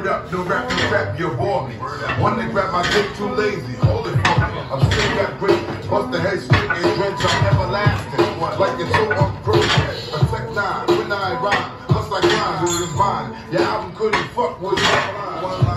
Word up, no rap, no rap, you bore me. One to grab my dick, too lazy. Hold it for me. I'm still got great. Bust the head straight and drench on everlasting. Like it's so unproven. A tech nine, when I rhyme. Just like rhymes, it was mine. Your album couldn't fuck with one line.